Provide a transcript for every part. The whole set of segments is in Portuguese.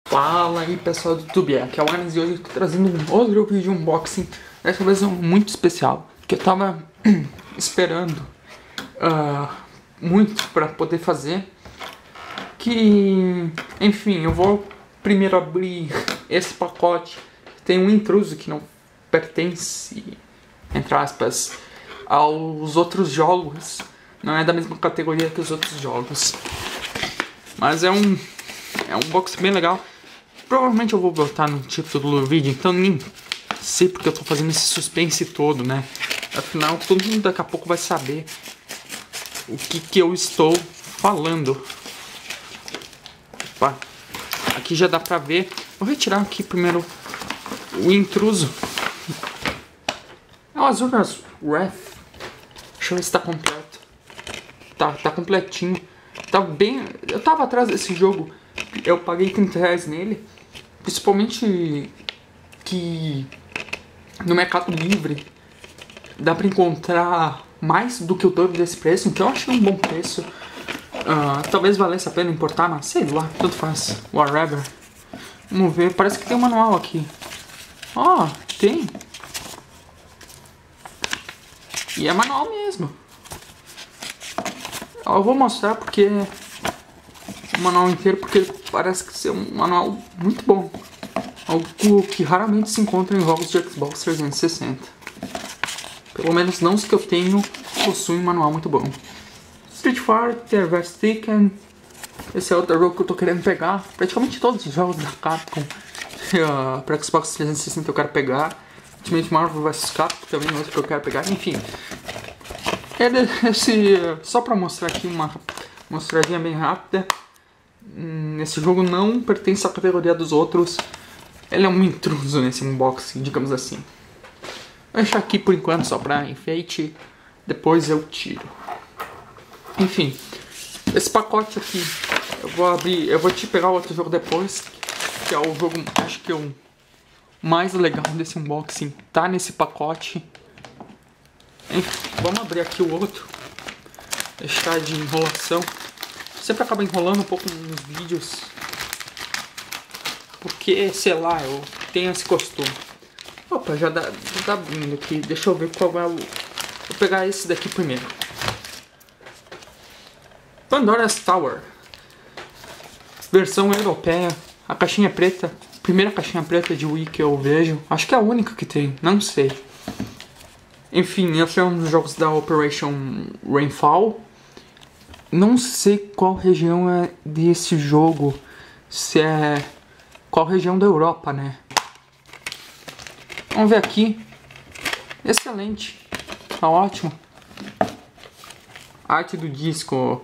Fala aí pessoal do YouTube, aqui é o Anis e hoje eu tô trazendo um outro vídeo de unboxing. Dessa vez é um muito especial, que eu tava esperando muito pra poder fazer. Que, enfim, eu vou primeiro abrir esse pacote. Tem um intruso que não pertence, entre aspas, aos outros jogos. Não é da mesma categoria que os outros jogos. Mas é um unboxing bem legal. Provavelmente eu vou botar no título do vídeo, então nem sei porque eu tô fazendo esse suspense todo, né? Afinal, todo mundo daqui a pouco vai saber o que eu estou falando. Opa, aqui já dá pra ver. Vou retirar aqui primeiro o intruso. É o Azuras Wrath. Deixa eu ver se tá completo. Tá completinho. Tá bem... Eu tava atrás desse jogo. Eu paguei R$30 nele. Principalmente que no Mercado Livre dá pra encontrar mais do que o dobro desse preço, então eu achei um bom preço. Talvez valesse a pena importar, mas sei lá, tudo faz, whatever. Vamos ver, parece que tem um manual aqui. Ó, tem. E é manual mesmo. Eu vou mostrar porque o manual inteiro, porque parece que ser um manual muito bom. Algo que raramente se encontra em jogos de Xbox 360. Pelo menos não os que eu tenho possuem um manual muito bom. Street Fighter vs Tekken. Esse é outro jogo que eu tô querendo pegar. Praticamente todos os jogos da Capcom para Xbox 360 eu quero pegar. Ultimate Marvel vs Capcom também é outro que eu quero pegar. Enfim, só pra mostrar aqui uma mostradinha bem rápida. Esse jogo não pertence à categoria dos outros. Ele é um intruso nesse unboxing, digamos assim. Vou deixar aqui por enquanto só pra enfeite. Depois eu tiro. Enfim, esse pacote aqui eu vou abrir. Eu vou te pegar outro jogo depois, que é o jogo, acho que é o mais legal desse unboxing. Tá nesse pacote. Enfim, vamos abrir aqui o outro. Deixar de enrolação. Sempre acaba enrolando um pouco nos vídeos, porque, sei lá, eu tenho esse costume. Opa, já tá abrindo aqui. Deixa eu ver qual é o... Vou pegar esse daqui primeiro. Pandora's Tower. Versão europeia. A caixinha preta. Primeira caixinha preta de Wii que eu vejo. Acho que é a única que tem, não sei. Enfim, esse é um dos jogos da Operation Rainfall. Não sei qual região é desse jogo. Se é... Qual região da Europa, né? Vamos ver aqui. Excelente. Tá ótimo. A arte do disco.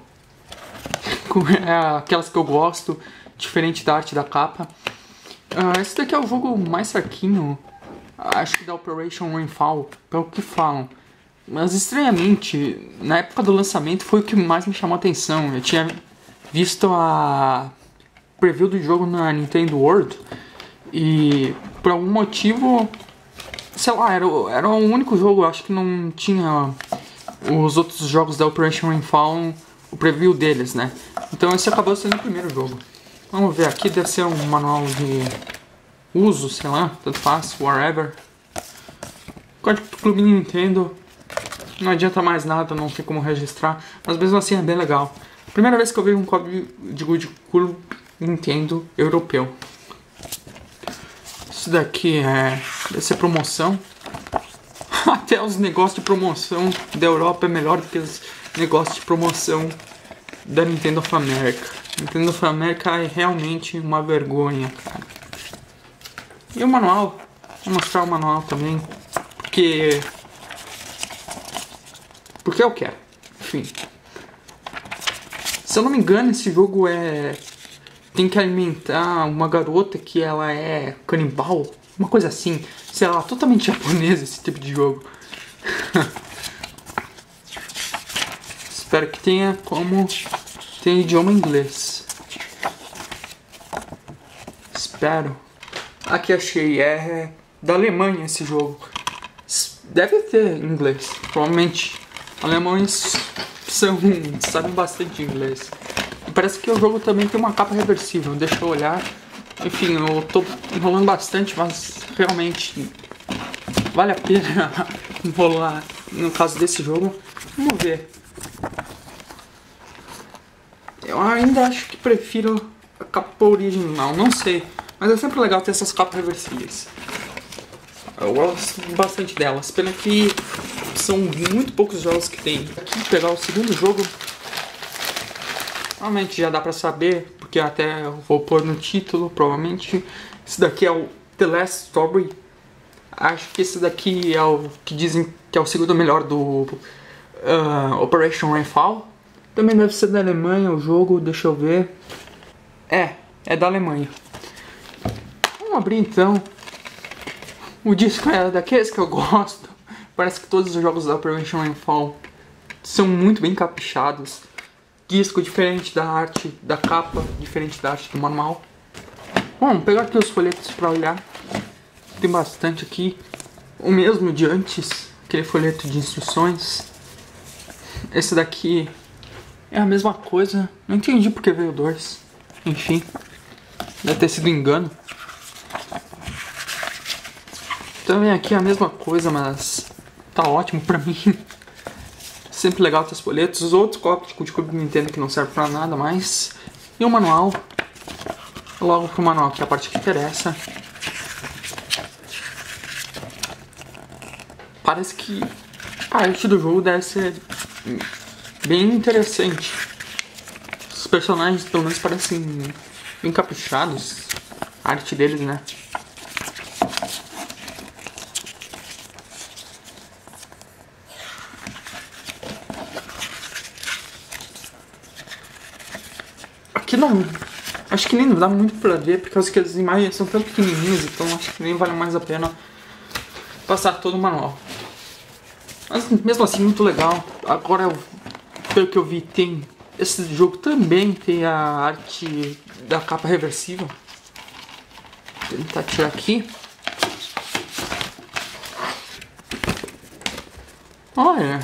É aquelas que eu gosto. Diferente da arte da capa. Esse daqui é o jogo mais fraquinho. Acho que da Operation Rainfall. Pelo que falam. Mas estranhamente, na época do lançamento foi o que mais me chamou a atenção. Eu tinha visto a preview do jogo na Nintendo World e por algum motivo, sei lá, era o único jogo, acho que não tinha os outros jogos da Operation Rainfall, o preview deles, né? Então esse acabou sendo o primeiro jogo. Vamos ver aqui, deve ser um manual de uso, sei lá, tanto faz, whatever. Código do Clube Nintendo. Não adianta mais nada, não tem como registrar, mas mesmo assim é bem legal. Primeira vez que eu vejo um código de Clube Nintendo europeu. Isso daqui deve ser promoção. Até os negócios de promoção da Europa é melhor do que os negócios de promoção da Nintendo of America. Nintendo of America é realmente uma vergonha, cara. E o manual, vou mostrar o manual também, porque eu quero. Enfim. Se eu não me engano, esse jogo tem que alimentar uma garota que ela é canibal. Uma coisa assim. Sei lá, totalmente japonês esse tipo de jogo. Espero que tenha como... Tem idioma inglês. Espero. Aqui achei. É da Alemanha esse jogo. Deve ter inglês. Provavelmente. Alemães sabem bastante inglês. E parece que o jogo também tem uma capa reversível. Deixa eu olhar. Enfim, eu tô enrolando bastante, mas realmente vale a pena enrolar no caso desse jogo. Vamos ver. Eu ainda acho que prefiro a capa original, não sei. Mas é sempre legal ter essas capas reversíveis. Eu gosto bastante delas. Pena que são muito poucos jogos que tem. Aqui pegar o segundo jogo. Realmente já dá pra saber, porque até eu vou pôr no título, provavelmente. Esse daqui é o The Last Story. Acho que esse daqui é o que dizem que é o segundo melhor do Operation Rainfall. Também deve ser da Alemanha o jogo, deixa eu ver. É da Alemanha. Vamos abrir então. O disco é daqueles que eu gosto. Parece que todos os jogos da Operation Rainfall são muito bem caprichados. Disco diferente da arte da capa, diferente da arte do manual. Bom, vou pegar aqui os folhetos para olhar. Tem bastante aqui. O mesmo de antes, aquele folheto de instruções. Esse daqui é a mesma coisa. Não entendi porque veio dois. Enfim, deve ter sido engano. Também aqui é a mesma coisa, mas tá ótimo pra mim. Sempre legal ter os folhetos. Os outros copos de Clube Nintendo que não servem pra nada mais. E o manual. Logo pro manual, que é a parte que interessa. Parece que a arte do jogo deve ser bem interessante. Os personagens pelo menos parecem bem caprichados. A arte deles, né? Aqui não, acho que nem dá muito pra ver, porque as imagens são tão pequenininhas, então acho que nem vale mais a pena passar todo o manual. Mas mesmo assim, muito legal. Agora, pelo que eu vi, tem esse jogo também tem a arte da capa reversível. Vou tentar tirar aqui. Olha,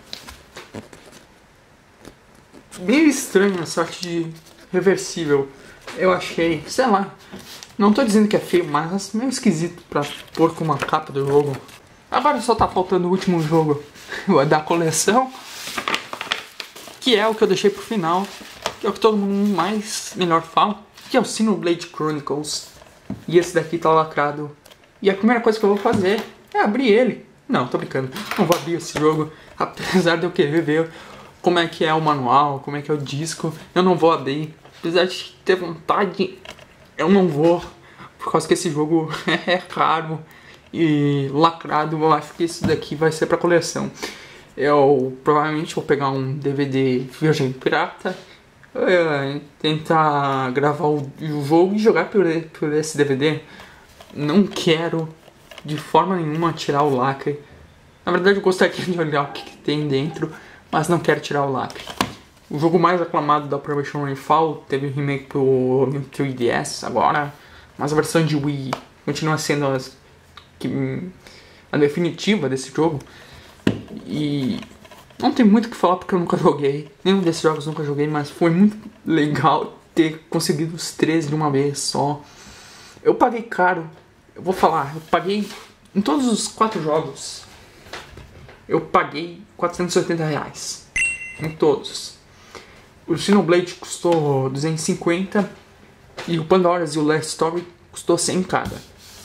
meio estranho essa arte de reversível. Eu achei, sei lá. Não tô dizendo que é feio, mas meio esquisito pra pôr com uma capa do jogo. Agora só tá faltando o último jogo da coleção, que é o que eu deixei pro final, que é o que todo mundo melhor fala, que é o Xenoblade Chronicles. E esse daqui tá lacrado. E a primeira coisa que eu vou fazer é abrir ele. Não, tô brincando. Não vou abrir esse jogo, apesar de eu querer ver como é que é o manual, como é que é o disco. Eu não vou abrir. Apesar de ter vontade, eu não vou. Por causa que esse jogo é caro e lacrado. Eu acho que esse daqui vai ser pra coleção. Eu provavelmente vou pegar um DVD virgem pirata, tentar gravar o jogo e jogar por esse DVD. Não quero de forma nenhuma tirar o lacre. Na verdade eu gostaria de olhar o que tem dentro, mas não quero tirar o lacre. O jogo mais aclamado da Operation Rainfall teve um remake pro 3DS agora, mas a versão de Wii continua sendo a definitiva desse jogo. E não tem muito o que falar porque eu nunca joguei. Nenhum desses jogos eu nunca joguei, mas foi muito legal ter conseguido os 3 de uma vez só. Eu paguei caro. Eu vou falar, eu paguei em todos os 4 jogos. Eu paguei R$480. Em todos. O Xenoblade custou 250 e o Pandora's e o Last Story custou 100 cada.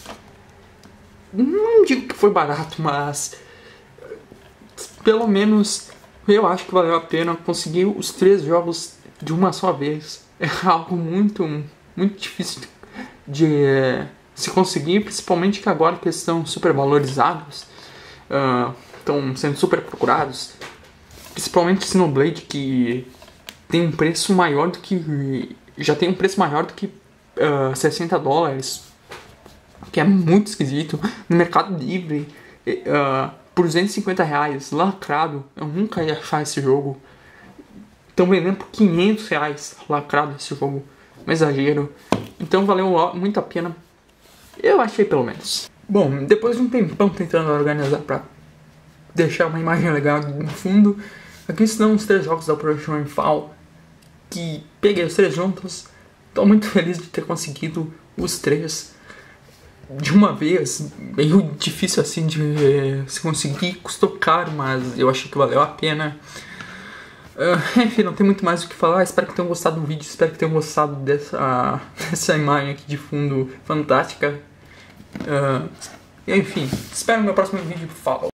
Não digo que foi barato, mas pelo menos eu acho que valeu a pena conseguir os 3 jogos de uma só vez. É algo muito difícil de se conseguir, principalmente que agora que eles estão super valorizados, estão sendo super procurados. Principalmente Xenoblade, que tem um preço maior do que... já tem um preço maior do que $60, que é muito esquisito. No Mercado Livre, por R$250, lacrado, eu nunca ia achar esse jogo. Estão vendendo por R$500 lacrado esse jogo, um exagero. Então valeu muito a pena, eu achei pelo menos. Bom, depois de um tempão tentando organizar pra deixar uma imagem legal no fundo, aqui estão os 3 jogos da Operation Rainfall, que peguei os 3 juntos. Estou muito feliz de ter conseguido os 3 de uma vez. Meio difícil assim de se conseguir, custou caro, mas eu achei que valeu a pena. Enfim, não tem muito mais o que falar. Espero que tenham gostado do vídeo, espero que tenham gostado dessa imagem aqui de fundo fantástica. Enfim, espero no meu próximo vídeo. Falou!